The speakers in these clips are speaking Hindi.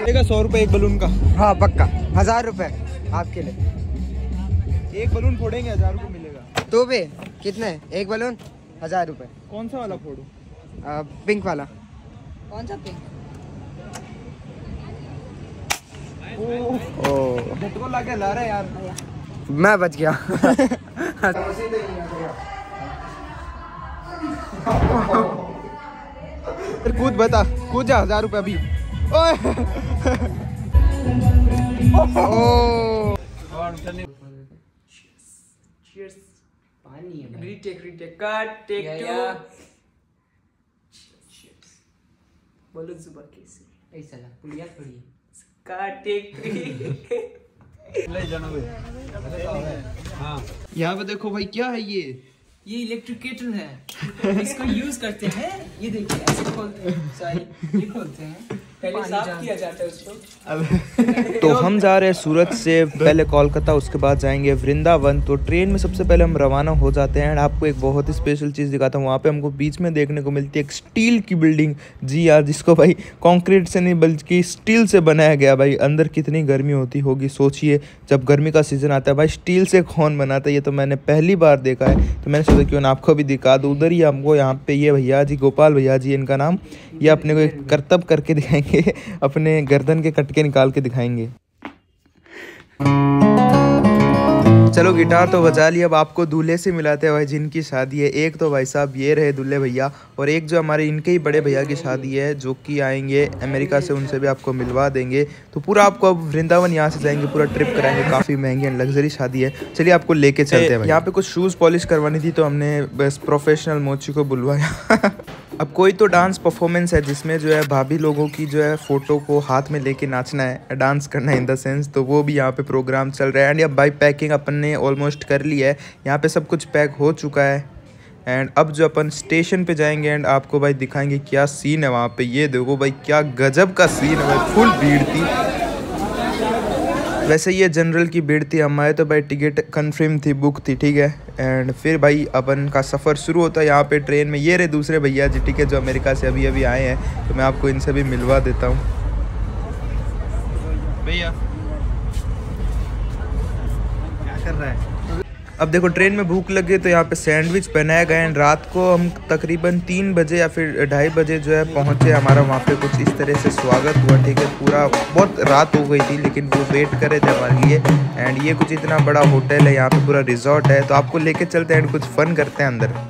100 रुपए एक बलून का। हाँ पक्का, 1000 रुपए आपके लिए। एक बलून फोड़ेंगे 1000 रुपए मिलेगा। तो भी कितने? एक बलून 1000 रुपए। कौन सा वाला फोड़ू? पिंक वाला। कौन सा पिंक? झटको ला के ला रहे यार। मैं बच गया। कूद बता, कूद जा 1000 रुपए अभी। ओए पानी है। Retake cut take two. बोलो जुबा कैसे? ऐसा ला पुलिया थोड़ी है। Cut take 3। ले जाना भाई। हाँ यहाँ पे देखो भाई, क्या है ये इलेक्ट्रिकेटर है। इसको यूज करते हैं। ये देखिए ऐसे खोलते हैं, सॉरी ये खोलते हैं, पहले साफ किया जाता है उसको। तो हम जा रहे हैं सूरत से पहले कोलकाता, उसके बाद जाएंगे वृंदावन। तो ट्रेन में सबसे पहले हम रवाना हो जाते हैं। एंड आपको एक बहुत ही स्पेशल चीज़ दिखाता हूँ। वहाँ पे हमको बीच में देखने को मिलती है एक स्टील की बिल्डिंग। जी यार, जिसको भाई कंक्रीट से नहीं बल्कि स्टील से बनाया गया। भाई अंदर कितनी गर्मी होती होगी, सोचिए जब गर्मी का सीज़न आता है। भाई स्टील से कौन बनाता है, ये तो मैंने पहली बार देखा है। तो मैंने सोचा क्यों ना आपको भी दिखा दूँ। उधर ही हमको यहाँ पे ये भैया जी, गोपाल भैया जी इनका नाम, ये अपने को एक करतब करके दिखाएंगे, अपने गर्दन के कटके निकाल के दिखाएंगे। चलो गिटार तो बजा लिया, अब आपको दूल्हे से मिलाते हैं भाई जिनकी शादी है। एक तो भाई साहब ये रहे दूल्हे भैया, और एक जो हमारे इनके ही बड़े भैया की शादी है जो कि आएंगे अमेरिका से, उनसे भी आपको मिलवा देंगे। तो पूरा आपको अब वृंदावन यहाँ से जाएंगे, पूरा ट्रिप कराएंगे। काफ़ी महंगी एंड लग्जरी शादी है। चलिए आपको लेके चलते हैं। यहाँ पे कुछ शूज़ पॉलिश करवानी थी तो हमने बस प्रोफेशनल मोची को बुलवाया। अब कोई तो डांस परफॉर्मेंस है जिसमें जो है भाभी लोगों की जो है फ़ोटो को हाथ में लेके नाचना है, डांस करना है इन द सेंस। तो वो भी यहाँ पे प्रोग्राम चल रहा है। एंड अब भाई पैकिंग अपन ने ऑलमोस्ट कर ली है, यहाँ पे सब कुछ पैक हो चुका है। एंड अब जो अपन स्टेशन पे जाएंगे एंड आपको भाई दिखाएंगे क्या सीन है वहाँ पे। ये देखो भाई क्या गजब का सीन है भाई, फुल भीड़ थी। वैसे ये जनरल की भीड़ थी, हमारे तो भाई टिकट कन्फर्म थी, बुक थी, ठीक है। एंड फिर भाई अपन का सफ़र शुरू होता है यहाँ पे ट्रेन में। ये रहे दूसरे भैया जी, ठीक है, जो अमेरिका से अभी अभी आए हैं। तो मैं आपको इनसे भी मिलवा देता हूँ। भैया क्या कर रहा है? अब देखो ट्रेन में भूख लगी तो यहाँ पे सैंडविच बनाया गया। एंड रात को हम तकरीबन 3 बजे या फिर 2:30 बजे जो है पहुँचे। हमारा वहाँ पे कुछ इस तरह से स्वागत हुआ, ठीक है। पूरा बहुत रात हो गई थी लेकिन वो वेट कर रहे थे हमारे लिए। एंड ये कुछ इतना बड़ा होटल है, यहाँ पे पूरा रिजॉर्ट है। तो आपको लेके चलते हैं एंड कुछ फन करते हैं अंदर।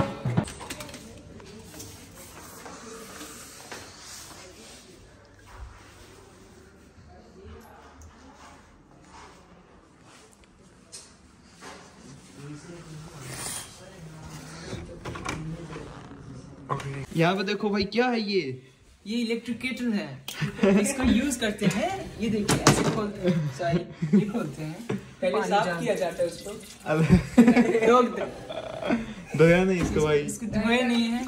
यहाँ पे देखो भाई, क्या है ये इलेक्ट्रिकेटर है। इसको यूज करते हैं। ये देखिए ऐसे खोलते हैं, सॉरी ये खोलते हैं, पहले साफ किया जाता है उसको। धोया नहीं इसको भाई, इसको धोया नहीं है।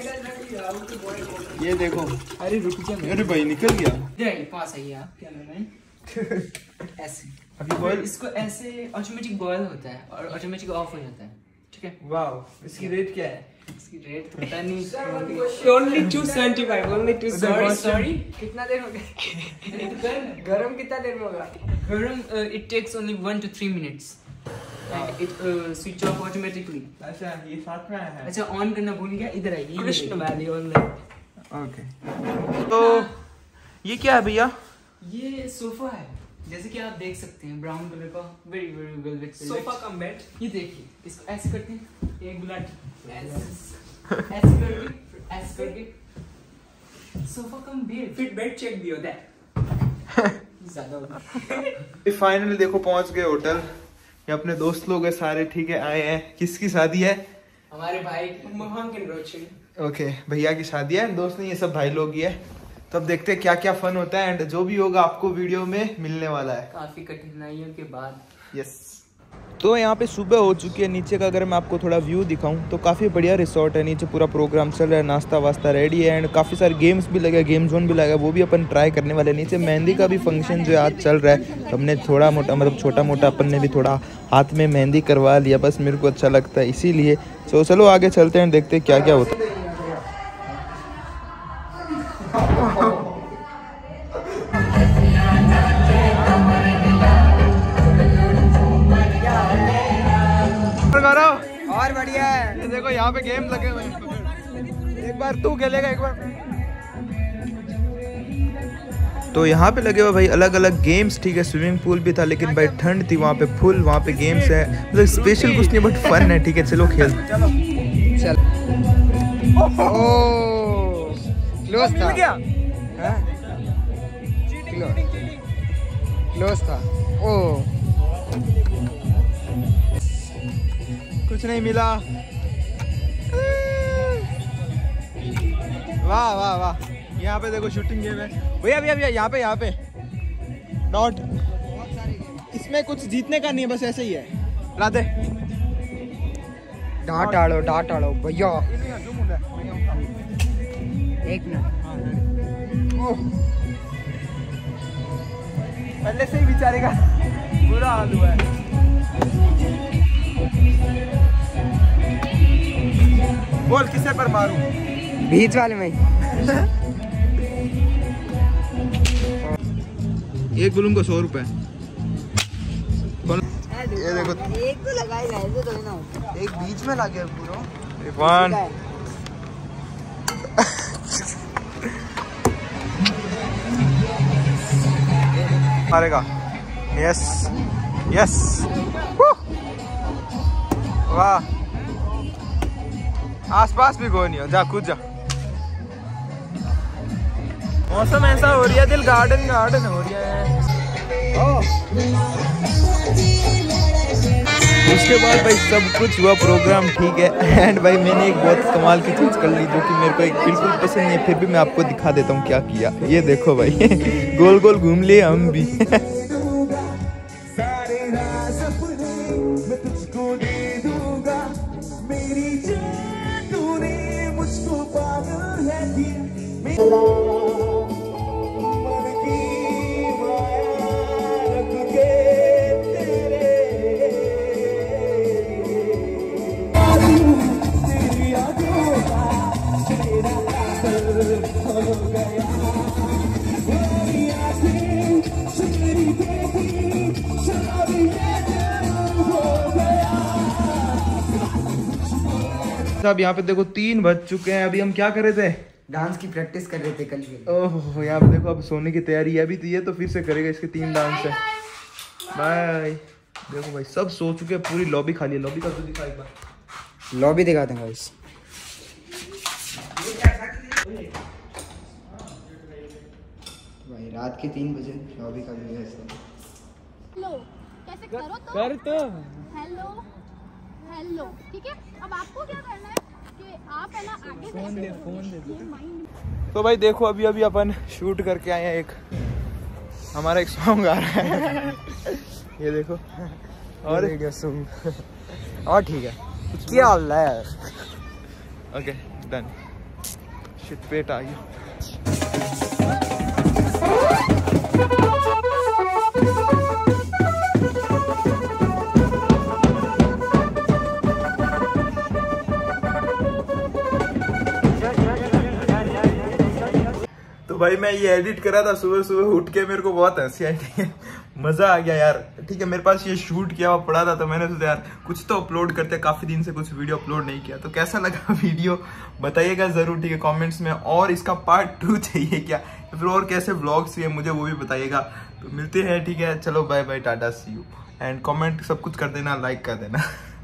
ये देखो। अरे रुक जा, अरे भाई निकल गया। पास आइए आप, क्या नाम है? ऐसे अभी बॉयल, इसको ऐसे ऑटोमेटिक बॉयल होता है और ऑटोमेटिक ऑफ हो जाता है, ठीक है। वाह, इसकी रेट क्या है? इसकी रेट पता नहीं, ओनली 275, ओनली 275। सॉरी कितना देर हो गया? गरम कितना देर में होगा? गरम it takes only 1 to 3 minutes and it switch off automatically। अच्छा ये साथ में आया है। अच्छा ऑन करना भूल गया, इधर आइए। Krishna valley online. ओके, तो ये क्या है भैया? ये सोफा है, जैसे कि आप देख सकते हैं, ब्राउन कलर का very very velvet sofa cum bed. ये देखिए, इसको ऐसे करते हैं, एक बुलेट ऐसे करके सोफा कम बेड, फिर बेड चेक भी होता है। ज्यादा फाइनली देखो पहुंच गए होटल। ये अपने दोस्त लोग हैं सारे, ठीक है, आए हैं। किसकी शादी है? हमारे भाई मोहन रोशन। ओके, भैया की शादी है, दोस्त नहीं, ये सब भाई लोग ही है। तो अब देखते हैं क्या क्या फन होता है। एंड जो भी होगा आपको वीडियो में मिलने वाला है काफी कठिनाइयों के बाद। यस। तो यहाँ पे सुबह हो चुकी है। नीचे का अगर मैं आपको थोड़ा व्यू दिखाऊं तो काफ़ी बढ़िया रिसोर्ट है। नीचे पूरा प्रोग्राम चल रहा है, नाश्ता वास्ता रेडी है। एंड काफ़ी सारे गेम्स भी लगे, गेम जोन भी लगा, वो भी अपन ट्राई करने वाले हैं। नीचे मेहंदी का भी फंक्शन जो है आज चल रहा है। तो हमने थोड़ा मोटा, मतलब छोटा मोटा अपन ने भी थोड़ा हाथ में मेहंदी करवा लिया, बस मेरे को अच्छा लगता है इसीलिए। तो चलो आगे चलते हैं, देखते हैं क्या क्या होता है। और बढ़िया है। ये देखो यहाँ पे गेम लगे हुए हैं। एक बार तू खेलेगा एक बार। तो यहाँ पे लगे हुए भाई अलग अलग गेम्स, ठीक है। स्विमिंग पूल भी था लेकिन भाई ठंड थी वहाँ पे फुल, वहाँ पे गेम्स है, मतलब स्पेशल कुछ नहीं बट फन है, ठीक है। चलो खेल। चल। ओह क्लोज था क्या? क्लोज था। ओह कुछ नहीं मिला। वाह वाह वाह। यहाँ पे देखो शूटिंग गेम है भैया भैया भैया। यहाँ पे डॉट। इसमें कुछ जीतने का नहीं है, बस ऐसे ही है। ला दे। डांट आड़ो भैया। एक मिनट। पहले से ही बेचारे का बुरा हाल हुआ है। बोल किसे पर मारूं? बीच वाले में। एक बलून को 100 रुपए। ये देखो एक तो लगाएगा ऐसे तो ना। एक बीच में लगे पूरा। 1 मारेगा। Yes yes. वाह। आसपास भी कोई नहीं हो, जा कूद जा। मौसम ऐसा हो रही है, दिल गार्डन हो रही है। उसके बाद भाई सब कुछ हुआ, प्रोग्राम ठीक है। एंड भाई मैंने एक बहुत कमाल की चीज़ कर ली जो कि मेरे को एक बिल्कुल पसंद नहीं है, फिर भी मैं आपको दिखा देता हूँ क्या किया। ये देखो भाई गोल गोल घूम लिए हम भी। अब यहाँ पे देखो 3 बज चुके हैं। अभी हम क्या कर रहे थे? डांस की प्रैक्टिस कर रहे थे कल के। ओह यहाँ पे देखो अब सोने की तैयारी है। अभी तो ये तो फिर से करेगा, इसके 3 डांस है। बाय। देखो भाई सब सो चुके हैं, पूरी लॉबी खाली है। लॉबी का तो दिखा एक बार। लॉबी दिखा देंगे गाइस। भाई रात के 3 बजे लॉबी का भी है। हेलो कैसे करो तो कर तो हेलो हेलो ठीक है। अब आपको क्या करना है कि आप है ना आगे फोन दे। तो भाई देखो अभी अभी अपन शूट करके आए हैं। एक हमारा एक सॉन्ग आ रहा है। ये देखो। और वीडियो सॉन्ग और ठीक है। क्या हाल है? Okay done. शिट पेट आ गया। तो भाई मैं ये एडिट करा था सुबह सुबह उठ के, मेरे को बहुत हंसी आई थी। मजा आ गया यार। ठीक है मेरे पास ये शूट किया हुआ पड़ा था तो मैंने सोचा यार कुछ तो अपलोड करते। काफी दिन से कुछ वीडियो अपलोड नहीं किया, तो कैसा लगा वीडियो बताइएगा जरूर, ठीक है कमेंट्स में। और इसका पार्ट 2 चाहिए क्या, फिर और कैसे व्लॉग्स चाहिए मुझे वो भी बताइएगा। तो मिलते हैं, ठीक है। चलो bye bye, tata see you. And comment सब कुछ कर देना, लाइक कर देना।